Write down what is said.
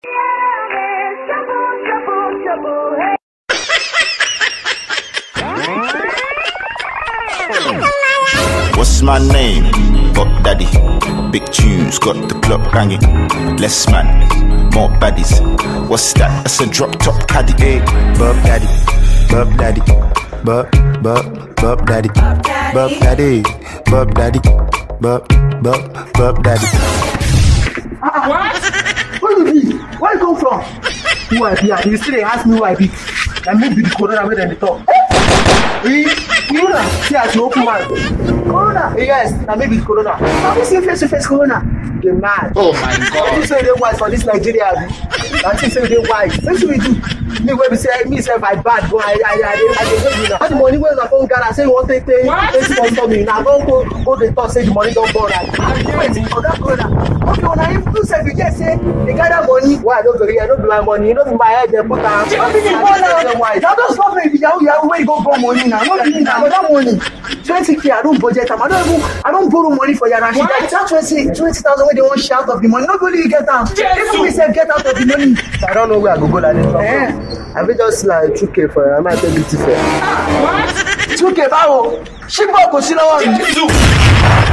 What's my name? Bob Daddy. Big tunes, got the clock banging. Less man, more baddies. What's that? That's a drop top caddy. Hey, Bob Daddy, Bob Daddy, Bob Daddy, Bob Daddy, Bob Daddy, Bob Daddy. What? Where you be? Where you come from? Who I be? You still dey ask me who I be? I mean be the corona wey dem dey talk. Corona, see as you open mouth. Corona, yes, na maybe it's corona. How you see face to face corona? Dey mad. Oh my God. You say they wise for this Nigeria, abi? I think say they wise. Wetin we do? Me wey be say me sef I bad go I dey go you now. How the money wey una come gather say you wan take sponsor me na go dey talk say the money don burn am. Wait, oga corona. Okay, una you sef you get say they gather money. Why I no go here? No be my money. No be my head dey put am. No be the money. Na those government be yahoo wey go born money now. No be me na that money. 20K I don't budget am. I don't borrow money for Yarashi. That 20,000 wey they want shout of the money. Nobody you get am. Even me sef get out of the money. I don't know where I go like this. I will just like 2K for it. I might take beauty fair. What? 2K báwo? Ṣíbọ̀ kò sí lọ́wọ́ mi.